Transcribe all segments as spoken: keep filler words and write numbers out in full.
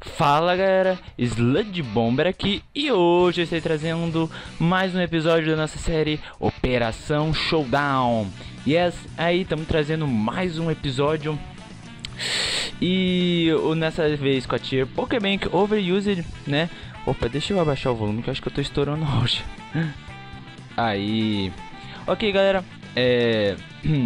Fala galera, Sludge Bomber aqui e hoje eu estou trazendo mais um episódio da nossa série Operação Showdown. Yes, aí estamos trazendo mais um episódio e nessa vez com a tier Pokébank Overused, né? Opa, deixa eu abaixar o volume que eu acho que eu estou estourando hoje. Aí, ok galera, é...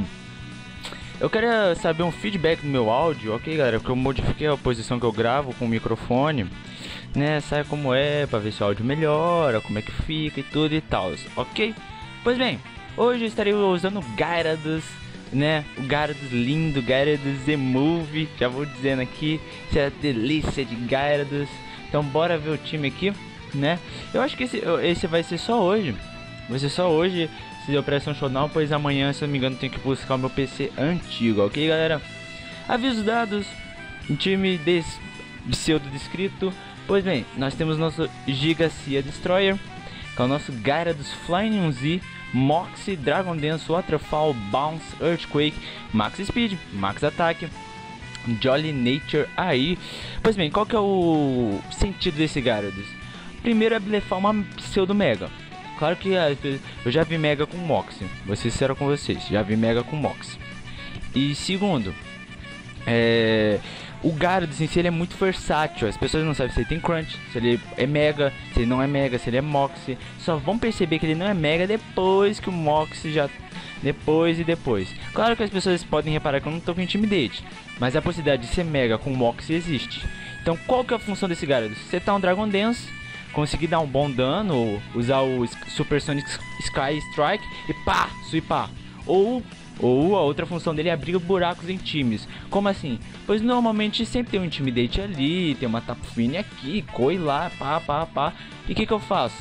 eu queria saber um feedback do meu áudio, ok galera, porque eu modifiquei a posição que eu gravo com o microfone, né, sabe como é, pra ver se o áudio melhora, como é que fica e tudo e tal, ok? Pois bem, hoje eu estarei usando o Gyarados, né, o Gyarados lindo, Gyarados E-Move, já vou dizendo aqui, isso é a delícia de Gyarados, então bora ver o time aqui, né, eu acho que esse, esse vai ser só hoje, vai ser só hoje, de Operação Showdown, pois amanhã, se eu não me engano, tenho que buscar o meu P C antigo, ok galera? Avisos dados, um time des... pseudo descrito. Pois bem, nós temos nosso Giga Cia Destroyer, que é o nosso Gyarados Flying Z, Moxie, Dragon Dance, Waterfall, Bounce, Earthquake, Max Speed, Max Attack, Jolly Nature aí. Pois bem, qual que é o sentido desse Gyarados? Primeiro é blefar uma pseudo Mega. Claro que eu já vi Mega com Moxie, vou ser sincero com vocês, já vi Mega com Moxie. E segundo, é... o Gyarados em si ele é muito versátil, as pessoas não sabem se ele tem Crunch, se ele é Mega, se ele não é Mega, se ele é Moxie. Só vão perceber que ele não é Mega depois que o Moxie já... Depois e depois. Claro que as pessoas podem reparar que eu não tô com Intimidate, mas a possibilidade de ser Mega com Moxie existe. Então qual que é a função desse Gyarados? Você tá um Dragon Dance, conseguir dar um bom dano, usar o Super Sonic Sky Strike e pá, sweepar. Ou, ou a outra função dele é abrir buracos em times. Como assim? Pois normalmente sempre tem um Intimidate ali, tem uma Tapu Fini aqui, Koi lá, pá, pá, pá. E o que que eu faço?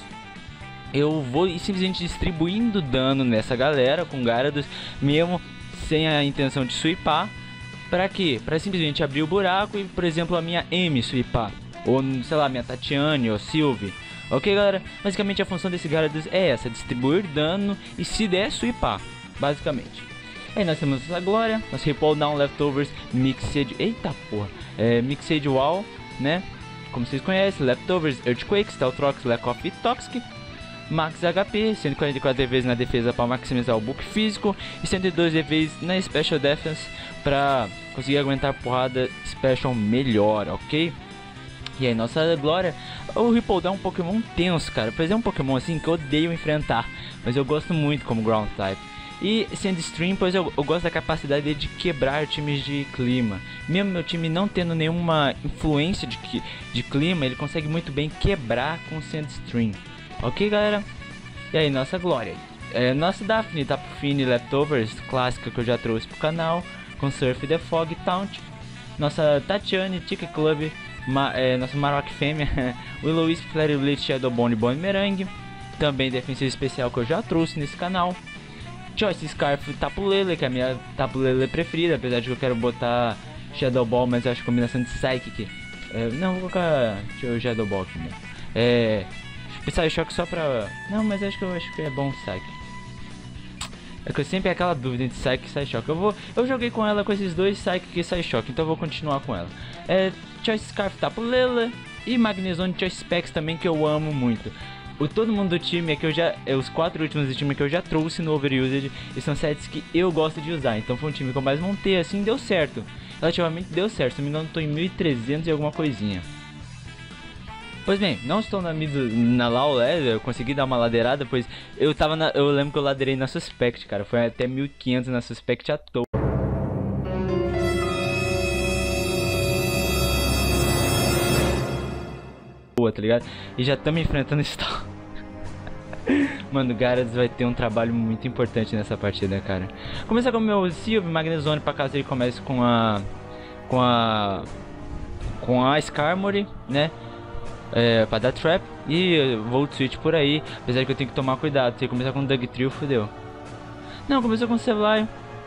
Eu vou simplesmente distribuindo dano nessa galera com Gyarados, mesmo sem a intenção de sweepar. Pra quê? Pra simplesmente abrir o buraco e, por exemplo, a minha M sweepar. Ou, sei lá, minha Tatiane ou Sylvie. Ok, galera? Basicamente a função desse Gyarados é essa, distribuir dano e se der, sweepar, basicamente. Aí nós temos a Glória, nosso Ripple Down Leftovers, Mixed... Eita porra! É, Mixed Wall, né? Como vocês conhecem, Leftovers, Earthquake, Stealthrox, Lack of e Toxic. Max H P, cento e quarenta e quatro de vez na defesa para maximizar o buff físico e cento e doze de vez na Special Defense para conseguir aguentar porrada Special melhor, ok? E aí, nossa Glória, o Ripple Down é um Pokémon tenso, cara. Pois é um Pokémon assim que eu odeio enfrentar, mas eu gosto muito como Ground Type. E Sandstream, pois eu, eu gosto da capacidade dele de quebrar times de clima. Mesmo meu time não tendo nenhuma influência de, de clima, ele consegue muito bem quebrar com Sandstream. Ok, galera? E aí, nossa Glória. É, nossa Daphne, Tapu Fini, Leftovers, clássica que eu já trouxe pro canal, com Surf the Fog, Taunt. Nossa Tatiane, Tica Club. Ma, é, nosso Marowak Fêmea, Will-O-Wisp, Flare Blitz, Shadow Bone, Bone Merengue. Também defensivo especial que eu já trouxe nesse canal. Choice Scarf, Tapu Lele, que é a minha Tapu Lele preferida, apesar de que eu quero botar Shadow Ball, mas eu acho que combinação de Psychic. É, não, vou colocar Shadow Ball aqui mesmo. É, Psy Shock só pra... Não, mas acho que eu acho que é bom Psychic. É que eu sempre tenho aquela dúvida entre Psychic e Psyshock. Eu, vou, eu joguei com ela com esses dois, Psychic e Psyshock, então eu vou continuar com ela. É, Choice Scarf, Tapu Lele e Magnezone Choice Specs também, que eu amo muito. O todo mundo do time é que eu já... É, os quatro últimos do time que eu já trouxe no Overused e são sets que eu gosto de usar. Então foi um time que eu mais montei, assim, deu certo. Relativamente deu certo, se não me engano tô em mil e trezentos e alguma coisinha. Pois bem, não estou na mid na Lau, é, eu consegui dar uma ladeirada, pois eu tava na, eu lembro que eu ladeirei na Suspect, cara, foi até mil e quinhentos na Suspect à toa. Tá ligado? E já estamos enfrentando Stall. Mano, o Gyarados vai ter um trabalho muito importante nessa partida, cara. Começar com o meu Sylvie, Magnezone, pra caso ele comece com a... Com a... Com a Skarmory, né? É, pra dar trap e Volt Switch por aí, apesar que eu tenho que tomar cuidado. Se começar com o Dugtrio, fodeu. Não, começou com o Sableye.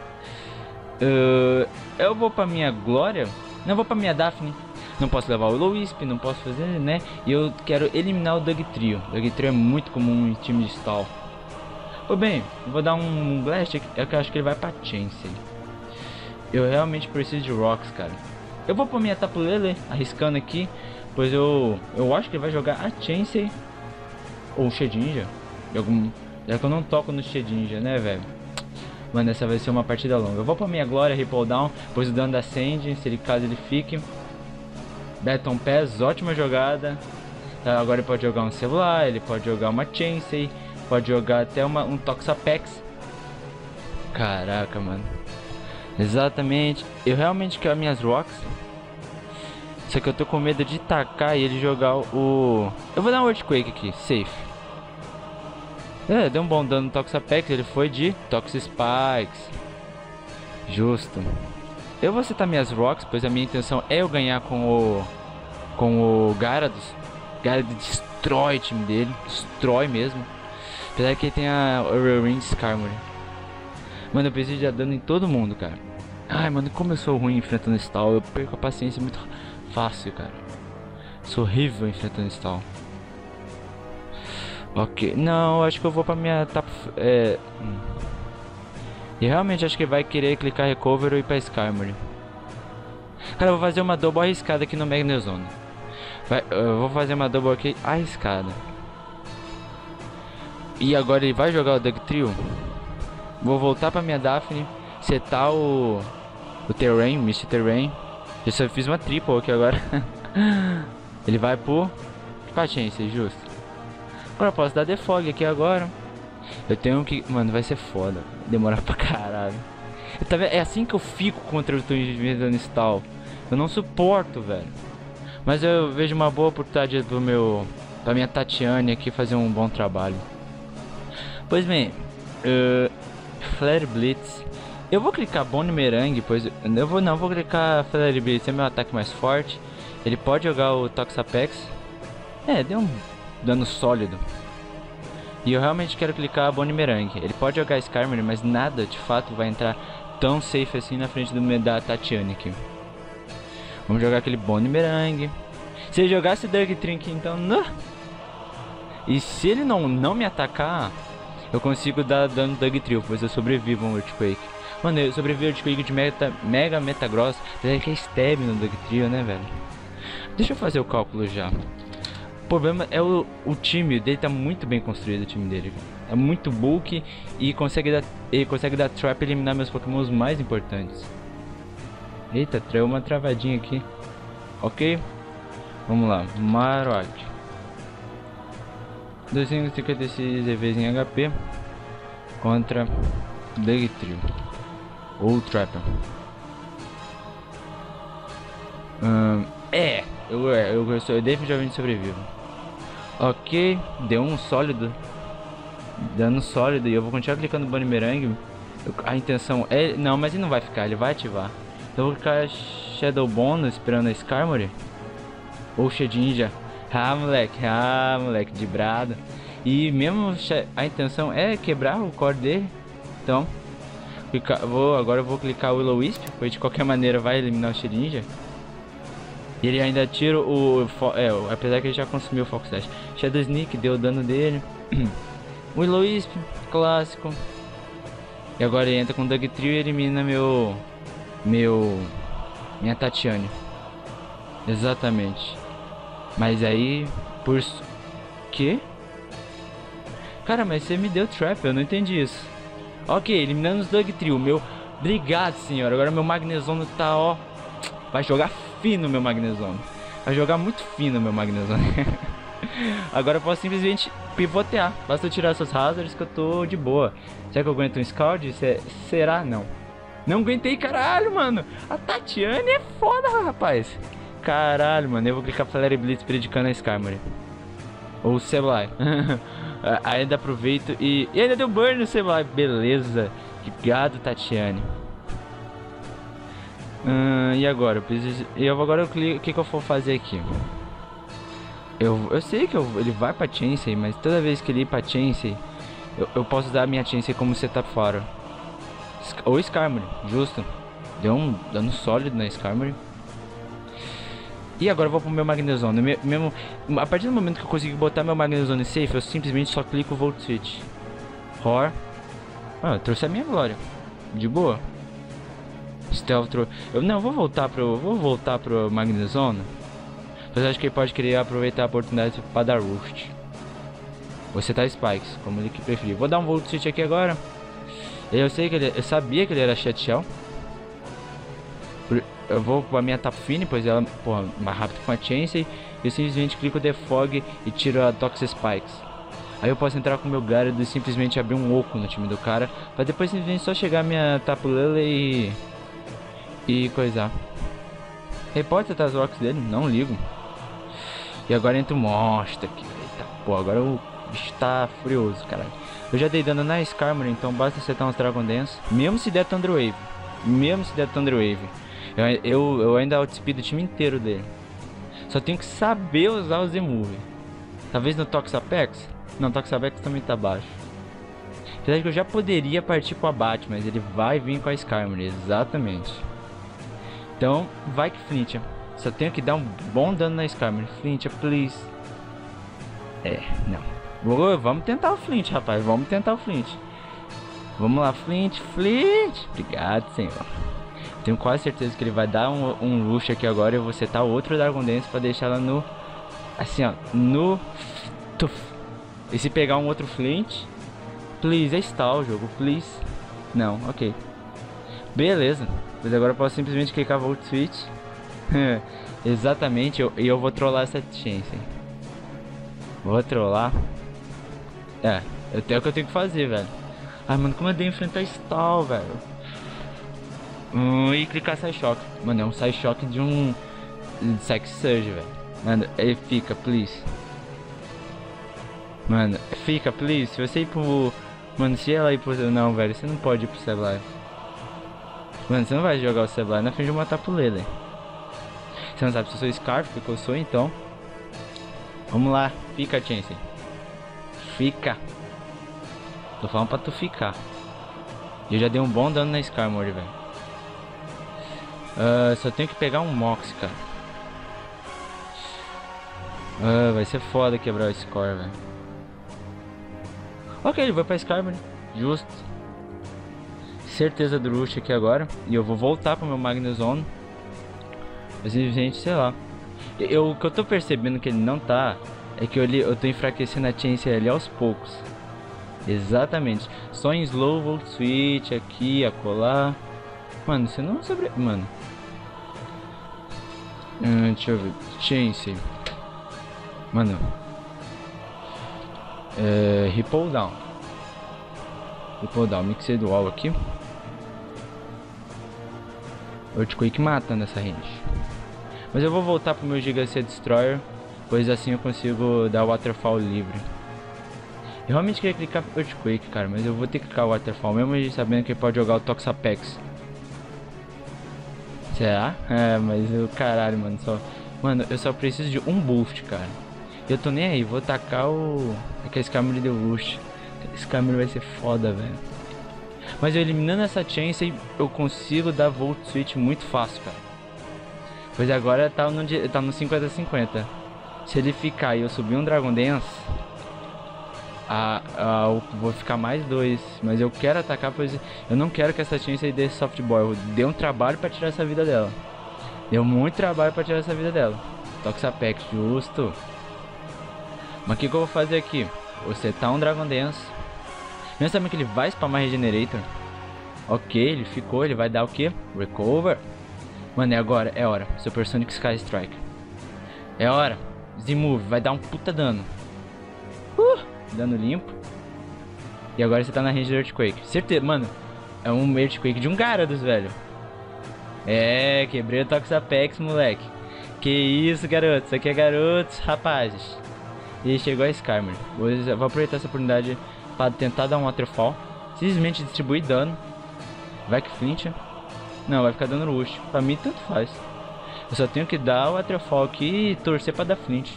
uh, Eu vou pra minha Glória. Não, vou pra minha Daphne. Não posso levar o Will-O-Wisp, não posso fazer, né? E eu quero eliminar o Dugtrio. O Dugtrio é muito comum em time de stall. Pois bem, eu vou dar um Blast, é que eu acho que ele vai pra Chansey. Eu realmente preciso de Rocks, cara. Eu vou pra minha Tapu Lele, arriscando aqui. Depois eu... Eu acho que ele vai jogar a Chansey ou o Shedinja. Algum... Já que eu não toco no Shedinja, né, velho? Mano, essa vai ser uma partida longa. Eu vou pra minha glória, Ripple Down. Depois o dano da Sandy, se ele caso ele fique. Baton Pass, ótima jogada. Agora ele pode jogar um celular, ele pode jogar uma Chansey, pode jogar até uma, um Toxapex. Caraca, mano. Exatamente. Eu realmente quero minhas rocks. Só que eu tô com medo de tacar e ele jogar o... Eu vou dar um Earthquake aqui, safe. É, deu um bom dano no Toxapex, ele foi de Toxspikes. Justo. Eu vou setar minhas rocks, pois a minha intenção é eu ganhar com o... Com o Gyarados. Gyarados destrói o time dele, destrói mesmo. Apesar que ele tem a Ring Skarmory. Mano, eu preciso de dar dano em todo mundo, cara. Ai, mano, como eu sou ruim enfrentando Stall. Eu perco a paciência muito fácil, cara. Sou horrível enfrentando Stall. Ok, não, acho que eu vou pra minha tap... É... E realmente acho que vai querer clicar Recover e ir pra Skarmory. Cara, eu vou fazer uma double arriscada aqui no Magnezone. Vai, eu vou fazer uma double aqui arriscada. E agora ele vai jogar o Dugtrio. Vou voltar pra minha Daphne, setar o o Terrain, Misty Terrain. Eu só fiz uma triple aqui agora. Ele vai pro Paciência, justo. Agora eu posso dar Defog aqui agora. Eu tenho que... Mano, vai ser foda. Demorar pra caralho. Eu tá vendo? É assim que eu fico contra o Twitch dando stall. Eu não suporto, velho. Mas eu vejo uma boa oportunidade pro meu... Pra minha Tatiane aqui fazer um bom trabalho. Pois bem... Uh... Flare Blitz. Eu vou clicar Bonemerang, pois eu vou não vou clicar Flare Blitz, é meu ataque mais forte. Ele pode jogar o Toxapex. É, deu um dano sólido. E eu realmente quero clicar Bonemerang. Ele pode jogar Skarmory, mas nada de fato vai entrar tão safe assim na frente do da Tatiane aqui. Vamos jogar aquele Bonemerang. Se ele jogasse Dugtrink, então não. E se ele não não me atacar, eu consigo dar dano no Dugtrio, pois eu sobrevivo a um Earthquake. Mano, eu sobrevivo a Earthquake de meta, Mega Metagross. Apesar que é stab no Dugtrio, né, velho? Deixa eu fazer o cálculo já. O problema é o, o time dele tá muito bem construído, o time dele. É muito bulky e consegue dar, ele consegue dar trap e eliminar meus pokémons mais importantes. Eita, traiu uma travadinha aqui. Ok? Vamos lá, Marowak. duzentos e cinquenta e seis E Vs em H P contra Dugtrio ou Trapper. Hum, é, eu, eu, eu, eu definitivamente sobrevivo. Ok, deu um sólido, dano sólido e eu vou continuar clicando no Bonemerang. A intenção é, não, mas ele não vai ficar, ele vai ativar. Então eu vou clicar Shadow Bone esperando a Skarmory ou Shedinja. Ah, moleque, ah, moleque, de brado. E mesmo a intenção é quebrar o core dele. Então, clicar, vou, agora eu vou clicar o Will-O-Wisp, pois de qualquer maneira vai eliminar o Shedinja. E ele ainda tira o... É, apesar que ele já consumiu o Fox Dash. Shadow Sneak deu o dano dele. Will-O-Wisp, clássico. E agora ele entra com o Dugtrio e elimina meu... Meu... Minha Tatiane. Exatamente. Mas aí, por... Que? Cara, mas você me deu trap, eu não entendi isso. Ok, eliminando os Dugtrio, meu... Obrigado, senhor. Agora meu Magnezono tá, ó... Vai jogar fino meu Magnezono. Vai jogar muito fino meu Magnezono. Agora eu posso simplesmente pivotear. Basta eu tirar essas hazards que eu tô de boa. Será que eu aguento um Scald? Cê... Será? Não. Não aguentei, caralho, mano. A Tatiane é foda, rapaz. Caralho, mano, eu vou clicar Flare Blitz predicando a Skarmory. Ou o Sableye. Ainda aproveito e... E ainda deu burn no Sableye. Beleza. Obrigado, Tatiane. Hum, e agora? Eu preciso... Eu agora eu clico... O que, que eu vou fazer aqui? Eu, eu sei que eu... ele vai pra Chansey, mas toda vez que ele ir pra Chansey, eu, eu posso usar a minha Chansey como setup fora. Ou Skarmory, justo. Deu um dano sólido na Skarmory. E agora eu vou pro meu Magnezone. Mesmo, a partir do momento que eu consigo botar meu Magnezone safe, eu simplesmente só clico o Volt Switch. Roar. Ah, eu trouxe a minha glória. De boa. Stealth. Eu não, eu vou voltar pro. Vou voltar pro Magnezone. Mas eu acho que ele pode querer aproveitar a oportunidade pra dar Roost. Você tá Spikes, como ele que preferir. Vou dar um Volt Switch aqui agora. Eu sei que ele... Eu sabia que ele era Shut Shell. Eu vou com a minha Tapu Fini, pois ela, porra, mais rápido com a Chansey. Eu simplesmente clico The Fog e tiro a Toxic Spikes. Aí eu posso entrar com o meu Gyarados e simplesmente abrir um oco no time do cara. Pra depois simplesmente só chegar a minha Tapu Lele e... E coisar. Ele pode tentar as rocks dele, não ligo. E agora entra o monstro aqui. Eita, pô, agora o bicho tá furioso, caralho. Eu já dei dano na Skarmory, então basta acertar uns Dragon Dance. Mesmo se der Thunder Wave. Mesmo se der Thunder Wave. Eu, eu, eu ainda outspeed o time inteiro dele. Só tenho que saber usar o Z-Move. Talvez no Toxapex? Não, Toxapex também tá baixo. Apesar que eu já poderia partir com o abate, mas ele vai vir com a Skarmory, exatamente. Então, vai que flincha. Só tenho que dar um bom dano na Skarmory. Flincha, please. É, não. Vou, vamos tentar o flint, rapaz. Vamos tentar o flint. Vamos lá, flint, flint. Obrigado, senhor. Tenho quase certeza que ele vai dar um, um rush aqui agora. Eu vou setar outro Dragon Dance pra deixar ela no... Assim, ó. No... Tuf. E se pegar um outro flint... Please, é stall o jogo, please. Não, ok. Beleza. Mas agora eu posso simplesmente clicar Volt Switch. Exatamente. E eu, eu vou trollar essa Chansey. Vou trollar. É, eu tenho o que eu tenho que fazer, velho. Ai, mano, como eu dei enfrentar stall, velho. Hum, e clicar Psy Shock. Mano, é um Psy Shock de um Sex Surge, velho. Mano, ele fica, please. Mano, fica, please. Se você ir pro... Mano, se ela ir pro... Não, velho, você não pode ir pro Sableye. Mano, você não vai jogar o Sableye na frente de uma Tapu Lele. Você não sabe se eu sou Scarf, que eu sou, então. Vamos lá, fica, Chansey. Fica. Tô falando pra tu ficar. Eu já dei um bom dano na Skarmory, velho. Uh, só tenho que pegar um Mox, cara. Uh, vai ser foda quebrar o score, velho. Ok, ele vai pra Skarmory. Justo. Certeza do rush aqui agora. E eu vou voltar pro meu Magnezone. Mas simplesmente, sei lá. Eu, o que eu tô percebendo que ele não tá é que eu, eu tô enfraquecendo a Chansey ali aos poucos. Exatamente. Só em slow Volt Switch aqui, acolá. Mano, você não sobre... Mano. Hum, deixa eu ver. Chansey. Mano. É, Ripple Down. Ripple Down. Mixed Wall aqui. Earthquake matando essa range. Mas eu vou voltar pro meu Giga C Destroyer, pois assim eu consigo dar Waterfall livre. Eu realmente queria clicar Earthquake, cara, mas eu vou ter que clicar o Waterfall, mesmo sabendo que ele pode jogar o Toxapex. Será? É, mas o caralho, mano, só... Mano, eu só preciso de um boost, cara. Eu tô nem aí, vou tacar o... É que esse Skarmory deu boost. Esse Skarmory vai ser foda, velho. Mas eu eliminando essa Chansey, eu consigo dar Volt Switch muito fácil, cara. Pois agora tá no, tá no cinquenta a cinquenta. Se ele ficar e eu subir um Dragon Dance, a, a, eu vou ficar mais dois. Mas eu quero atacar, pois eu não quero que essa Chansey dê softball. Deu um trabalho pra tirar essa vida dela. Deu muito trabalho pra tirar essa vida dela. Toxapex, justo. Mas o que, que eu vou fazer aqui? Vou setar um Dragon Dance. Mesmo sabendo que ele vai spamar Regenerator. Ok, ele ficou, ele vai dar o que? Recover. Mano, é agora, é hora. Supersonic Sky Strike. É hora. Z-Move, vai dar um puta dano. Uh, dano limpo. E agora você tá na range do Earthquake. Certeza, mano. É um Earthquake de um Gyarados, velho. É, quebrei o Toxapex, moleque. Que isso, garotos. Isso aqui é garotos, rapazes. E chegou a Skarmory. Vou, vou aproveitar essa oportunidade para tentar dar um Waterfall. Simplesmente distribuir dano. Vai que flincha. Não, vai ficar dando rush. Pra mim, tanto faz. Eu só tenho que dar o Waterfall aqui e torcer pra dar flint.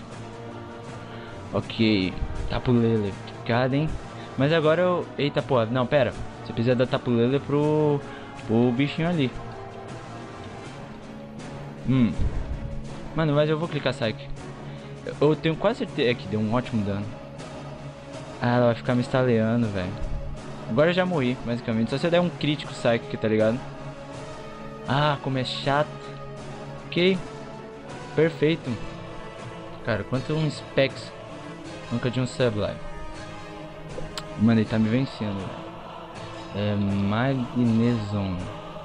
Ok. Tapu Lele. Obrigado, hein. Mas agora eu... Eita, porra. Não, pera. Você precisa dar Tapu Lele pro... pro bichinho ali. Hum. Mano, mas eu vou clicar Psyche. Eu tenho quase certeza... É que deu um ótimo dano. Ah, ela vai ficar me estaleando, velho. Agora eu já morri, basicamente. Só se eu der um crítico Psyche, tá ligado? Ah, como é chato. Ok. Perfeito. Cara, quanto um Specs nunca de um Sublife. Mano, ele tá me vencendo, velho. É Magneson.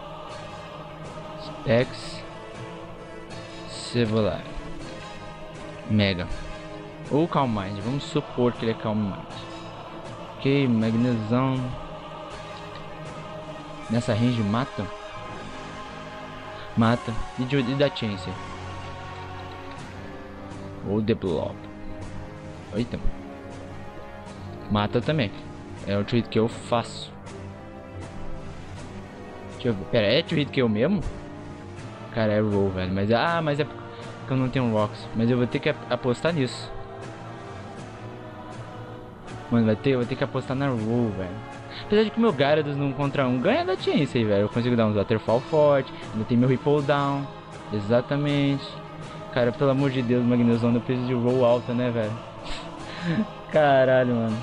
Specs Sublife. Mega. Ou Calm Mind. Vamos supor que ele é Calm Mind. Ok, Magneson. Nessa range mata? Mata. E, de, e da Chance? Ou The Blob. Eita. Mata também. É o tweet que eu faço. Deixa eu ver. Pera, é tweet que eu mesmo? Cara, é roll, velho. Mas, ah, mas é porque eu não tenho rocks. Mas eu vou ter que apostar nisso. Mano, vai ter, eu vou ter que apostar na roll, velho. Apesar de que o meu Gyarados num contra um ganha da Chance aí, velho. Eu consigo dar uns Waterfall forte. Ainda tem meu Ripple Down. Exatamente. Cara, pelo amor de Deus, Magnezone, eu preciso de roll alta, né, velho? Caralho, mano.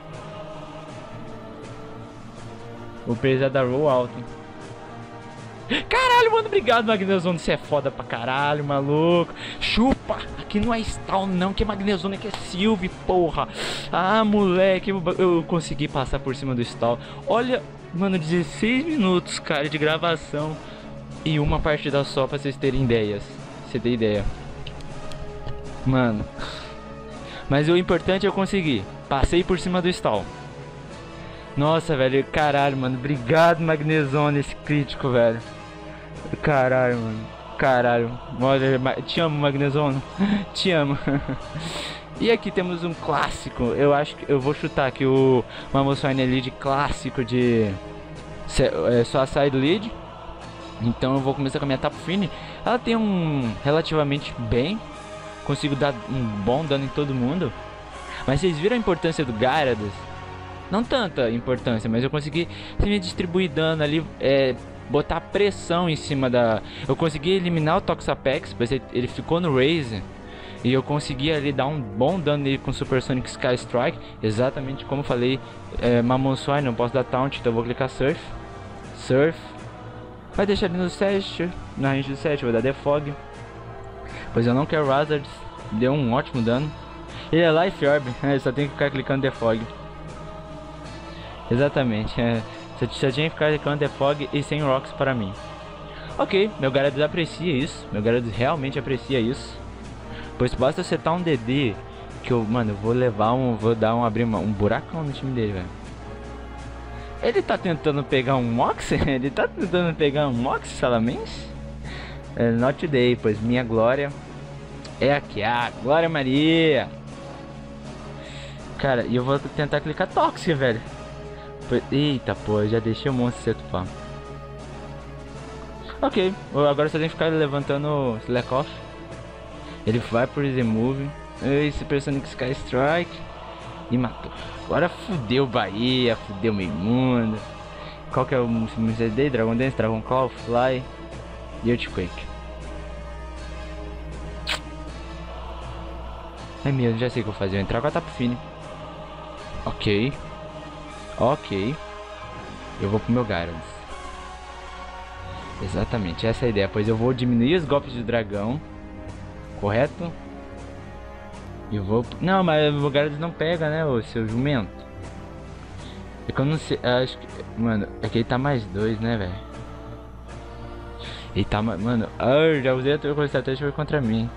Vou precisar da roll alta. Caralho, mano, obrigado, Magnezone. Você é foda pra caralho, maluco. Chupa! Aqui não é Stall, não, que é Magnezone, aqui é Sylvie, porra. Ah, moleque, eu, eu consegui passar por cima do Stall. Olha, mano, dezesseis minutos, cara, de gravação. E uma partida só pra vocês terem ideias. Você tem ideia. Mano. Mas o importante é eu conseguir. Passei por cima do Stall. Nossa, velho, caralho, mano. Obrigado, Magnezone, esse crítico, velho. Caralho, mano. Caralho. Olha, te amo, Magnezone. Te amo. E aqui temos um clássico. Eu acho que eu vou chutar aqui o Mamoswine Lead clássico de é, só a side lead. Então eu vou começar com a minha Tapu Fini. Ela tem um relativamente bem. Consigo dar um bom dano em todo mundo. Mas vocês viram a importância do Gyarados? Não tanta importância, mas eu consegui me distribuir dano ali, é, botar pressão em cima da... Eu consegui eliminar o Toxapex, pois ele ficou no Raze. E eu consegui ali dar um bom dano nele com Supersonic Sky Strike. Exatamente como eu falei, é, Mamoswine, não posso dar Taunt, então eu vou clicar Surf. Surf. Vai deixar ele no sete, na range do sete, vou dar Defog. Pois eu não quero Hazards, deu um ótimo dano. Ele é Life Orb, eu só tenho que ficar clicando Defog. Exatamente, é, só tinha que ficar clicando Defog e sem Rocks para mim. Ok, meu Gyarados aprecia isso, meu Gyarados realmente aprecia isso. Pois basta setar um D D que eu, mano, eu vou levar um, vou dar um, abrir uma, um buracão no time dele, velho. Ele tá tentando pegar um Mox? Ele tá tentando pegar um Mox, Salamence? É, not today, pois minha glória é aqui, ah, Glória Maria. Cara, e eu vou tentar clicar Toxic, velho. Eita, pô, eu já deixei o monstro seto, pá. Ok, agora só tem que ficar levantando Slack Off. Ele vai por Easy Move. Esse Supersonic Sky Strike. E matou. Agora fudeu Bahia, fudeu meio mundo. Qual que é o C D? Dragon Dance, Dragon Call, Fly e Earthquake. É mesmo, já sei o que eu vou fazer. Eu vou entrar com a Tapu Fini. Ok. Ok. Eu vou pro meu Gyarados. Exatamente, essa é a ideia. Pois eu vou diminuir os golpes de dragão. Correto? E eu vou... Não, mas o Gyarados não pega, né, o seu jumento. É que eu não sei... Acho que... Mano, é que ele tá mais dois, né, velho? Ele tá... Mano... Ah, já usei a tua estratégia contra mim.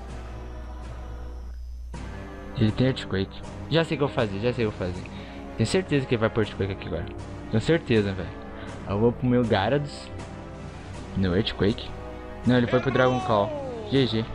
Ele tem Earthquake. Já sei o que eu vou fazer, já sei o que eu vou fazer. Tenho certeza que ele vai por Earthquake aqui agora. Tenho certeza, velho. Eu vou pro meu Gyarados. No Earthquake. Não, ele foi pro Dragon Call. G G.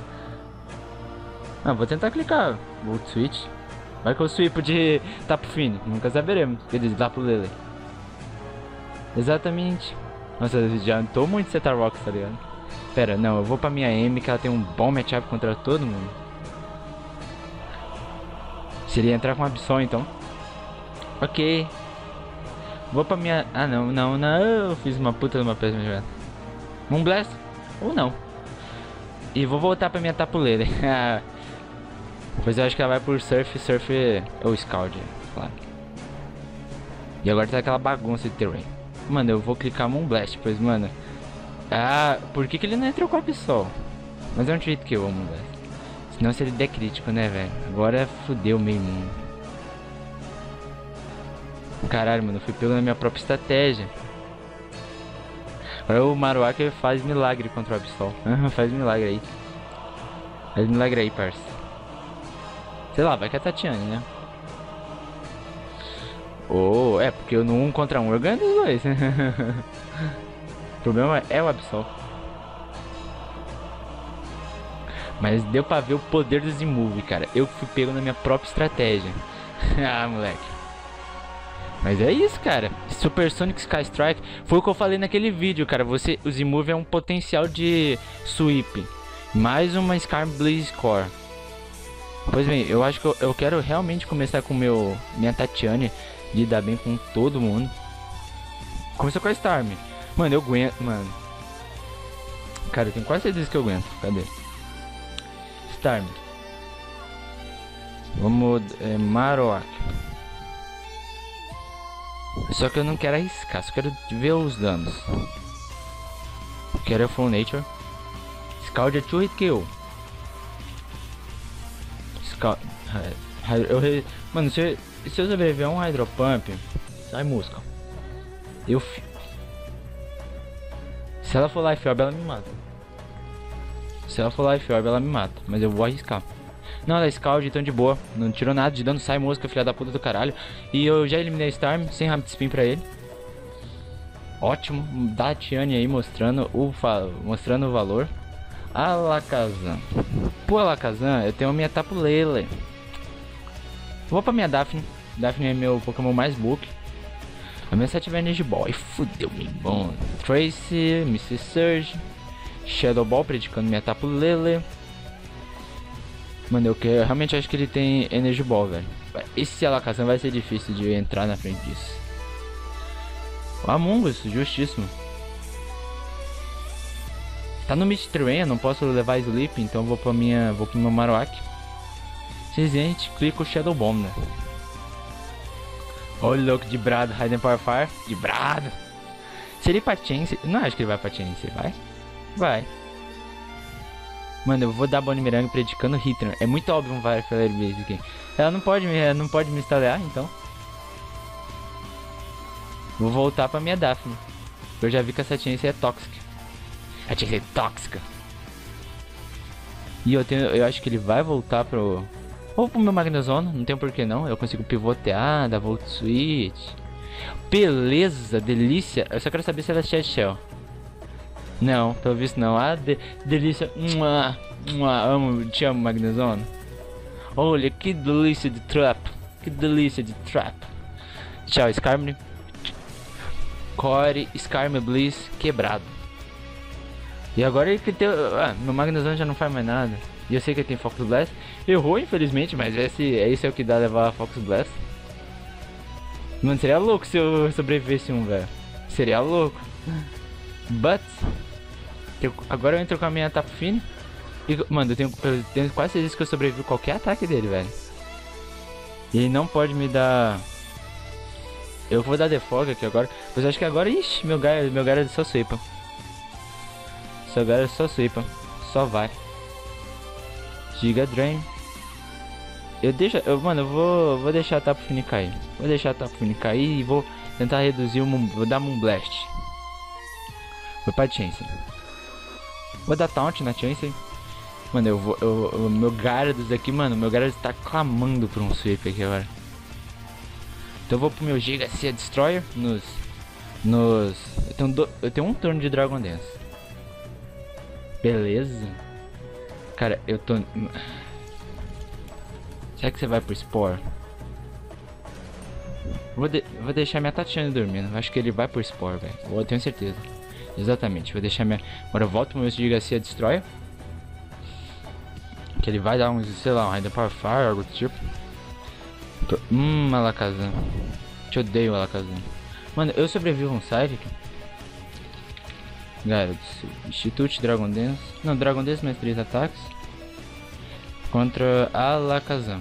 Ah, vou tentar clicar Volt Switch. Vai que eu sweep de Tapu Fini. Nunca saberemos. Quer dizer, Tapu Lele. Exatamente. Nossa, eu já tô muito Seta Rocks, tá ligado? Pera, não, eu vou pra minha M, que ela tem um bom matchup contra todo mundo. Seria entrar com Absol, então. Ok. Vou pra minha... Ah, não, não, não. Eu fiz uma puta de uma péssima jogada. Moonblast? Ou não. E vou voltar pra minha Tapu Lele. Pois eu acho que ela vai por Surf, Surf ou Scald, claro. E agora tá aquela bagunça de terrain. Mano, eu vou clicar Moonblast, pois, mano... Ah, por que que ele não entrou com a Absol? Mas é um treat que eu amo, Moonblast. Não, se ele der crítico, né, velho? Agora fudeu meio mundo. Caralho, mano, eu fui pego na minha própria estratégia. Agora o Marowak faz milagre contra o Absol. Faz milagre aí. Faz milagre aí, parça. Sei lá, vai que é a Tatiane, né? Oh, é, porque no um contra um eu ganho dos dois. O problema é o Absol. Mas deu pra ver o poder do Z-Move, cara. Eu fui pego na minha própria estratégia. Ah, moleque. Mas é isso, cara. Supersonic Sky Strike foi o que eu falei naquele vídeo, cara. Você, o Z-Move é um potencial de sweep. Mais uma Scar Blaze Core. Pois bem, eu acho que eu, eu quero realmente começar com meu minha Tatiane. Lidar bem com todo mundo. Começou com a Storm. Mano, eu aguento, mano. Cara, eu tenho quase certeza que eu aguento. Cadê? Storm. Vamos... É, Marowak. Só que eu não quero arriscar. Só quero ver os danos. Quero Full Nature. Scald é two hit kill. Scald... Eu... Mano, se eu... Se eu sobreviver a um Hydro Pump, sai música. Eu fi... Se ela for Life Orb, ela me mata. Se ela for Life Orb, ela me mata. Mas eu vou arriscar. Não, ela é Scald, então de boa. Não tirou nada de dano, sai música, filha da puta do caralho. E eu já eliminei a Storm, sem Rapid Spin pra ele. Ótimo. Da Tiane aí mostrando o, mostrando o valor. Alakazam. Pô, Alakazam, eu tenho a minha Tapu Lele. Vou pra minha Daphne. Daphne é meu Pokémon mais book. A minha sete vai Energy Ball. E fudeu bem bom. Tracy, misty Surge, Shadow Ball, predicando minha Tapu Lele. Mano, eu, que, eu realmente acho que ele tem Energy Ball, velho. Esse Alakazam vai ser difícil de entrar na frente disso. O Among Us, justíssimo. Tá no Mid Terrain, eu não posso levar Sleep, então vou pra minha. Vou pro meu Marowak. Gente, clica o Shadow Bomb, né? Olha o louco de brado, Raiden Power Fire. De brado. Se ele ir pra Chance... Não acho que ele vai pra Chance, vai? Vai. Mano, eu vou dar Bonimerang predicando Hitler. É muito óbvio um Fire Flare Base aqui. Ela não pode me, ela não pode me instalar, então. Vou voltar pra minha Daphne. Eu já vi que essa Chance é tóxica. A Chance é tóxica. E eu tenho, eu acho que ele vai voltar pro... Ou pro meu Magnezone, não tem porquê não. Eu consigo pivotear, dar Volt Switch. Beleza, delícia. Eu só quero saber se ela é Chest Shell. Não, pelo visto não. Ah, de, delícia. Mua, mua, amo, te amo, Magnezone. Olha, que delícia de trap. Que delícia de trap. Tchau, Skarmory. Core, Skarmory Bliss, quebrado. E agora ele que tem... Ah, meu Magnezone já não faz mais nada. E eu sei que ele tem Focus Blast. Errou, infelizmente, mas esse, esse é o que dá levar a Focus Blast. Mano, seria louco se eu sobrevivesse um, velho. Seria louco. But... Eu, agora eu entro com a minha Tapu Fini. E, mano, eu tenho, eu tenho quase certeza que eu sobrevivo qualquer ataque dele, velho. E ele não pode me dar... Eu vou dar Defog aqui agora. Mas acho que agora... Ixi, meu Gyarados meu Gyarados só sweepa. Seu Gyarados só sweepa. Só vai. Giga Drain. Eu deixo, eu, mano, eu vou, vou deixar a Tapu Fini cair. Vou deixar a Tapu Fini cair e vou tentar reduzir o Moon, vou dar Moon Blast. Vou pra Chance. Vou dar Taunt na Chance. Mano, eu vou, eu, o meu Gyarados aqui, mano, meu Gyarados tá clamando por um sweep aqui agora. Então eu vou pro meu Giga Sea Destroyer nos, nos, eu tenho, do, eu tenho um turno de Dragon Dance. Beleza. Cara, eu tô... Será que você vai pro Spore? Vou, de... vou deixar minha Tatiana dormindo. Acho que ele vai pro Spore, velho. Eu tenho certeza. Exatamente. Vou deixar minha... Agora eu volto pro meu Giga Sea Destroyer. Que ele vai dar um, sei lá, um Raiden Power Fire, algo do tipo. Hum, Alakazam. Te odeio, Alakazam. Mano, eu sobrevivo um side. Gyarados, Institute, Dragon Dance. Não, Dragon Dance mais três ataques. Contra Alakazam.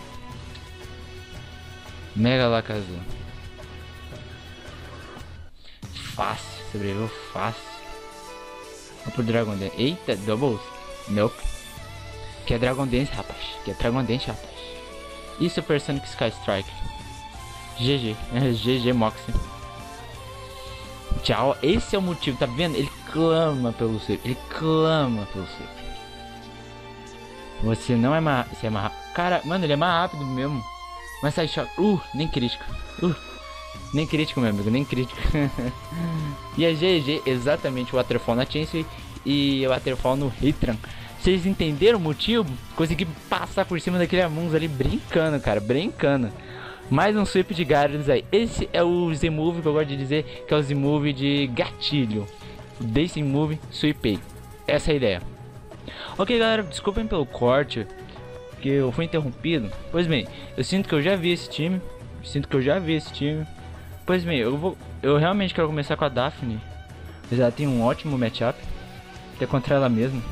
Mega Alakazam. Fácil, sobreviveu fácil. Vou pro Dragon Dance. Eita, doubles. Nope. Que é Dragon Dance, rapaz. Que é Dragon Dance, rapaz. E Super Sonic Sky Strike. G G. É, G G Moxie. Tchau. Esse é o motivo, tá vendo? Ele clama pelo seu. Ele clama pelo seu. Você não é mais. Você é mais rápido. Cara, mano, ele é mais rápido mesmo. Mas sai choque. Uh, nem crítico. Uh, nem crítico, meu amigo. Nem crítico. E é G G, exatamente. O Waterfall na Chancellor e o Waterfall no Hitran. Vocês entenderam o motivo? Consegui passar por cima daquele Amuns ali brincando, cara. Brincando. Mais um sweep de Gyarados aí. Esse é o Z-Move que eu gosto de dizer, que é o Z-Move de gatilho. Desse move, sweepei. Essa é a ideia. Ok, galera, desculpem pelo corte, que eu fui interrompido. Pois bem, eu sinto que eu já vi esse time. Sinto que eu já vi esse time. Pois bem, eu vou. Eu realmente quero começar com a Daphne. Mas ela tem um ótimo matchup. Até contra ela mesma.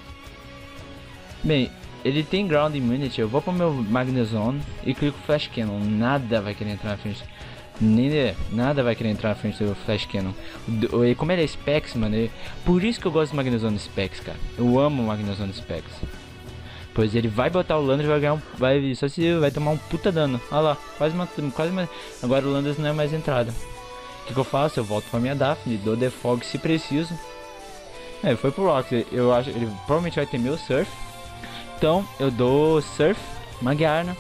Bem, ele tem Ground Immunity. Eu vou pro meu Magnezone e clico Flash Cannon. Nada vai querer entrar na frente. Nem de, nada vai querer entrar na frente do Flash Cannon. O, o, como ele é Specs, mano. Ele, por isso que eu gosto do Magnezone Specs, cara. Eu amo o Magnezone Specs. Pois ele vai botar o Landers e vai ganhar um. Vai, só se vai tomar um puta dano. Olha lá, quase uma, quase uma. Agora o Landers não é mais entrada. O que, que eu faço? Eu volto pra minha Daphne, dou Defog se preciso. É, foi pro Rock. Eu acho ele provavelmente vai ter meu Surf. Então eu dou Surf, Magiarna.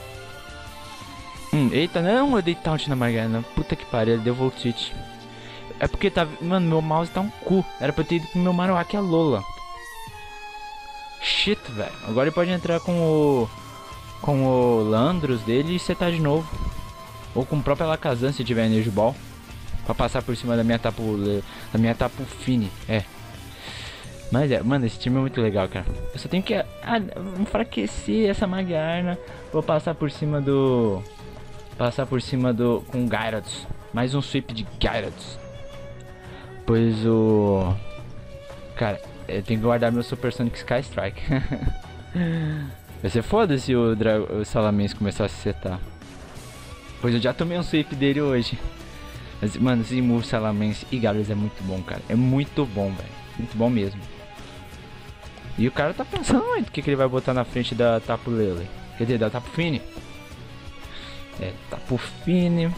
Hum, eita, não, eu dei Taunt na Magiarna. Puta que pariu, ele deu Volt Switch. É porque tá. Mano, meu mouse tá um cu. Era pra eu ter ido pro meu Marowak a Lola. Shit, velho. Agora ele pode entrar com o. Com o Landros dele e setar de novo. Ou com o próprio Alakazam se tiver Energy Ball. Pra passar por cima da minha Tapu. Da minha Tapu Fini. É. Mas é, mano, esse time é muito legal, cara. Eu só tenho que ah, enfraquecer essa Magiarna. Vou passar por cima do. Passar por cima do. Com Gyarados. Mais um sweep de Gyarados. Pois o. Cara, eu tenho que guardar meu Super Sonic Sky Strike. Vai ser foda se o, Dra o Salamence começar a se setar. Pois eu já tomei um sweep dele hoje. Mas, mano, esse move Salamence e Gyarados é muito bom, cara. É muito bom, velho. Muito bom mesmo. E o cara tá pensando muito o que, que ele vai botar na frente da Tapu Lele. Quer dizer, da Tapu Fini. É, Tapu Fini.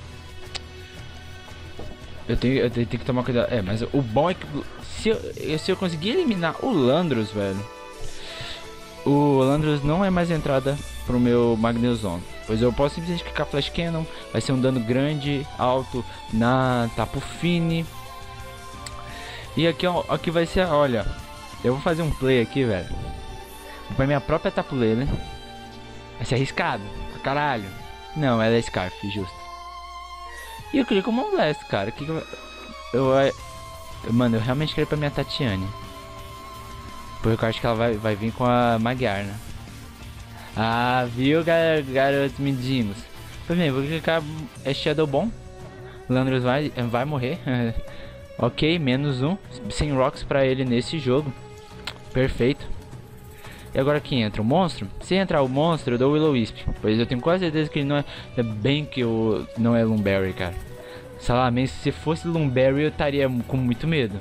Eu tenho, eu tenho que tomar cuidado. É, mas o bom é que se eu, se eu conseguir eliminar o Landros, velho, o Landros não é mais entrada pro meu Magnezone. Pois eu posso simplesmente clicar Flash Cannon. Vai ser um dano grande, alto na Tapu Fini. E aqui, ó, aqui vai ser, olha, eu vou fazer um play aqui, velho. Pra minha própria Tapu Lele. Vai ser arriscado, caralho. Não, ela é Scarf, justo. E eu clico como um Blast, cara. Que que eu, eu, eu, mano, eu realmente quero ir pra minha Tatiane. Porque eu acho que ela vai, vai vir com a Magiarna. Ah, viu, gar, garotos mendigos. Pois bem, vou clicar é Shadow Ball. Landros vai, vai morrer. Ok, menos um. Sem rocks pra ele nesse jogo. Perfeito. E agora aqui entra o monstro. Se entrar o monstro, eu dou o Will-O-Wisp. Pois eu tenho quase certeza que ele não é. É bem que eu não é Lumberry, cara. Salamence, se fosse Lumberry, eu estaria com muito medo.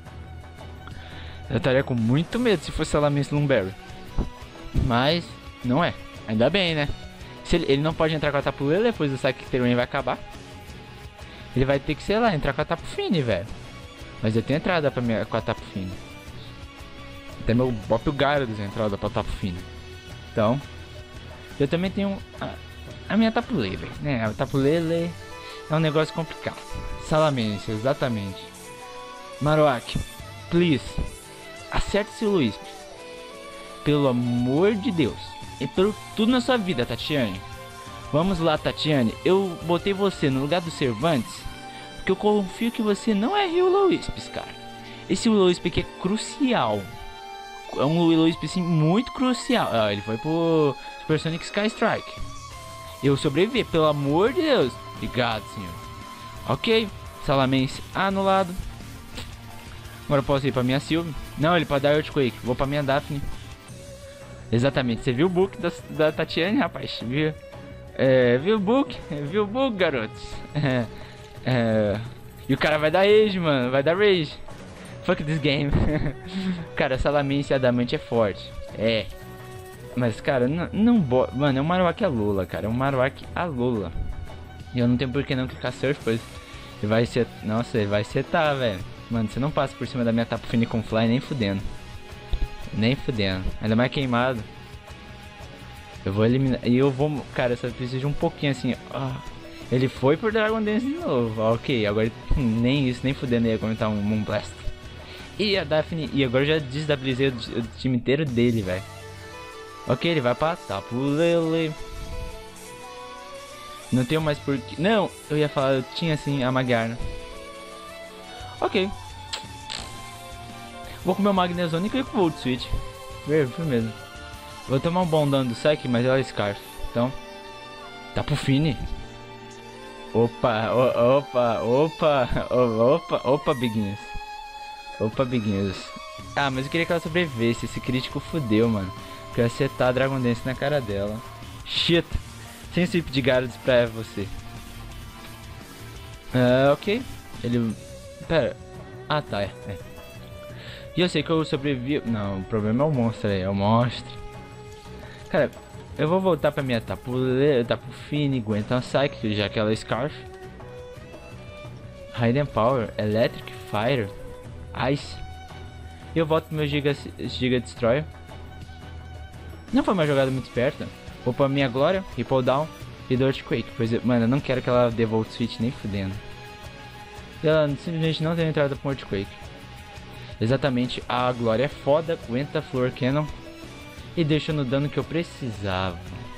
Eu estaria com muito medo se fosse Salamence Lumberry. Mas não é. Ainda bem, né? Se ele, ele não pode entrar com a Tapu Lele, depois o Psychic Terrain vai acabar. Ele vai ter que, sei lá, entrar com a Tapu Fini, velho. Mas eu tenho entrada pra minha, com a Tapu Fini. Até meu próprio Gyarados entrada pra Tapu Fini. Então, eu também tenho a, a minha Tapu Lele, né? A Tapu Lele é um negócio complicado. Salamence, exatamente. Marowak, please, acerte seu Luiz. Pelo amor de Deus. E por tudo na sua vida, Tatiane. Vamos lá, Tatiane. Eu botei você no lugar do Cervantes porque eu confio que você não é Will-O-Wisp, cara. Esse Will-O-Wisp aqui é crucial. É um Will-O-Wisp assim, muito crucial. Ah, ele foi pro Super Sonic Sky Strike. Eu sobrevivi, pelo amor de Deus. Obrigado, senhor. Ok, Salamence anulado. Agora eu posso ir pra minha Sylvie. Não, ele pode dar Earthquake. Vou pra minha Daphne. Exatamente, você viu o book da, da Tatiane, rapaz? Viu? É, viu o book? Viu o book, garotos? É, é, e o cara vai dar Rage, mano. Vai dar Rage. Fuck this game. Cara, Salamence e Adamante é forte. É. Mas, cara, não, não bo... Mano, é um Marowak a Lula, cara. É um Marowak a Lula. E eu não tenho por que não clicar Surf, pois ele vai ser... Nossa, ele vai setar, velho. Mano, você não passa por cima da minha Tapu Fini com Fly nem fudendo. Nem fudendo. Ainda mais queimado. Eu vou eliminar... E eu vou... Cara, eu só preciso de um pouquinho assim... Oh. Ele foi por Dragon Dance de novo. Ok, agora nem isso, nem fudendo ia comentar um Moonblast. E a Daphne... E agora eu já desestabilizei o, o time inteiro dele, velho. Ok, ele vai pra Tapu Lele. Não tenho mais por que... Não, eu ia falar, eu tinha assim a Magarna. Ok. Vou comer o Magnezone e clico com o Volt Switch. Foi mesmo. Vou tomar um bom dano do Sec, mas ela é Scarf. Então, Tapu Fini. Opa, o, opa, opa, o, opa, opa, Biguinhos. Opa, Biguinhos. Ah, mas eu queria que ela sobrevivesse. Esse crítico fudeu, mano. Que eu ia acertar a Dragon Dance na cara dela. Shit. Sem sweep de Gyarados pra você. Ah, ok. Ele... Pera. Ah, tá, é. é. E eu sei que eu sobrevivi... Não, o problema é o monstro aí. É o monstro. Cara, eu vou voltar pra minha Tapu Tapu Fini, Gwenton Psychic, já que ela é Scarf. Hidden Power, Electric, Fire, Ice. E eu volto pro meu Giga, Giga Destroyer. Não foi uma jogada muito esperta. Vou pra minha Glória, Ripple Down e do Earthquake. Pois, eu, mano, eu não quero que ela dê Volt Switch nem fudendo. E ela simplesmente não tem entrada pro Earthquake. Exatamente, a Glória é foda, aguenta Floor Cannon e deixa no dano que eu precisava.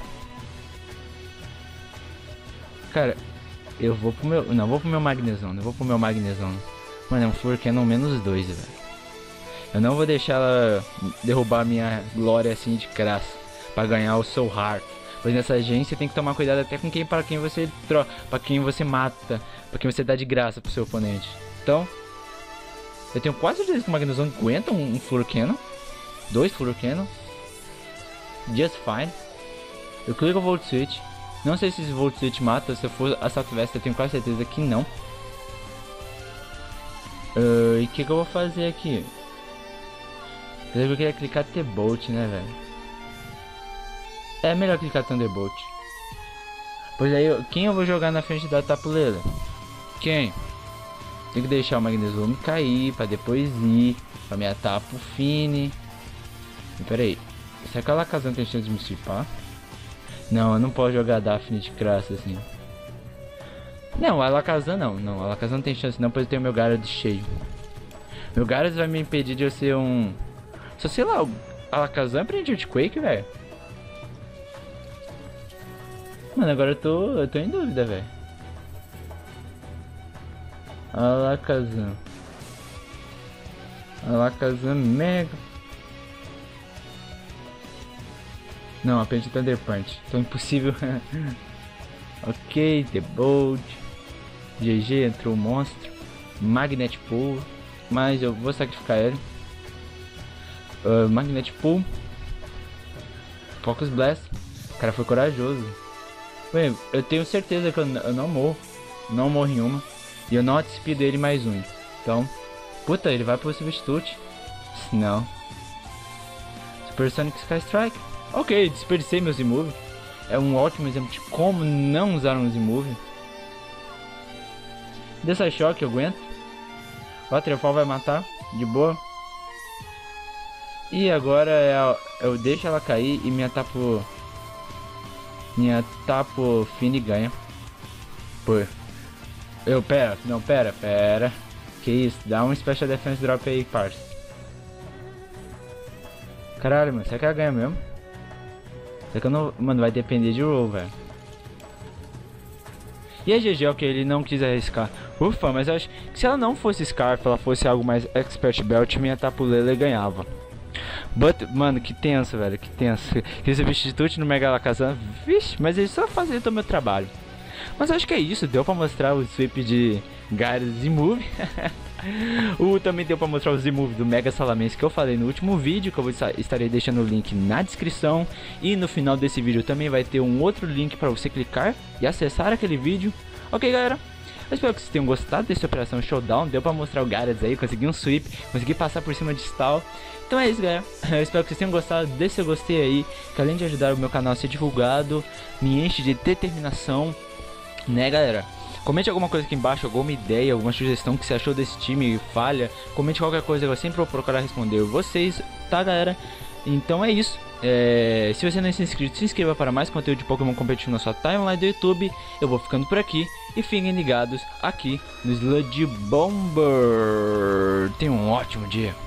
Cara, eu vou pro meu... Não, vou pro meu Magnezone, eu vou pro meu Magnezone. Mano, é um Floor Cannon menos dois, velho. Eu não vou deixar ela derrubar a minha Glória assim de graça pra ganhar o Soul Heart. Pois nessa agência tem que tomar cuidado até com quem para quem você troca, para quem você mata, para quem você dá de graça pro seu oponente. Então, eu tenho quase certeza que o Magnezone aguenta um, um Floor Cannon, dois Floor Cannon, just fine. Eu clico o Volt Switch. Não sei se esse Volt Switch mata. Se eu for a Southwest, eu tenho quase certeza que não. Uh, e o que, que eu vou fazer aqui? Eu queria clicar T-Bolt, né, velho? É melhor clicar Thunderbolt. Pois aí, eu, quem eu vou jogar na frente da Tapu Lele? Quem? Tem que deixar o Magnezone cair pra depois ir pra minha Tapu Fini. Pera aí. Será que a Alakazam tem chance de me stripar? Não, eu não posso jogar Daphne de graça assim. Não, a Alakazam não. Não, a Alakazam não tem chance não, pois eu tenho meu Gyarados cheio. Meu Gyarados vai me impedir de eu ser um... Só sei lá, o Alakazam aprende Earthquake, velho. Mano, agora eu tô, eu tô em dúvida, velho. Alakazam. Alakazam Mega. Não, aprende Thunder Punch. Então impossível. Ok, The Bolt. G G, entrou o monstro. Magnet Pool. Mas eu vou sacrificar ele. Uh, Magnet Pool. Focus Blast. O cara foi corajoso. Bem, eu tenho certeza que eu, eu não morro. Não morro em uma. E eu não despido ele mais um. Então, puta, ele vai pro substitute. Não. Supersonic Sky Strike. Ok, desperdicei meu Z-Move. É um ótimo exemplo de como não usar um Z-Move. Dessa choque eu aguento. O Waterfall vai matar. De boa. E agora é, eu deixo ela cair e minha Tapu... Minha Tapu Fini ganha. Pô. Eu, pera, não, pera, pera. Que isso, dá um Special Defense Drop aí, parça. Caralho, mano, será que ela ganha mesmo? Será que eu não... Mano, vai depender de roll, velho. E a G G, ok, ele não quis arriscar. Ufa, mas eu acho que se ela não fosse Scarf, ela fosse algo mais Expert Belt, minha Tapu Lele ganhava. But, mano, que tenso, velho, que tenso. Que substitute no Mega Alakazam, vixe, mas ele só facilitou meu trabalho. Mas acho que é isso, deu pra mostrar o sweep de Gyarados Z-Move. O também deu pra mostrar o Z-Move do Mega Salamence que eu falei no último vídeo, que eu vou estarei deixando o link na descrição. E no final desse vídeo também vai ter um outro link pra você clicar e acessar aquele vídeo. Ok, galera, Eu espero que vocês tenham gostado dessa operação Showdown. Deu pra mostrar o Gyarados aí, consegui um sweep, consegui passar por cima de Stall. Então é isso, galera. Eu espero que vocês tenham gostado. Deixe seu gostei aí, que além de ajudar o meu canal a ser divulgado, me enche de determinação, né, galera? Comente alguma coisa aqui embaixo, alguma ideia, alguma sugestão que você achou desse time, falha. Comente qualquer coisa, eu sempre vou procurar responder vocês, tá, galera? Então é isso. É... Se você não é inscrito, se inscreva para mais conteúdo de Pokémon competitivo na sua timeline do YouTube. Eu vou ficando por aqui e fiquem ligados aqui no Sludge Bomber. Tenham um ótimo dia.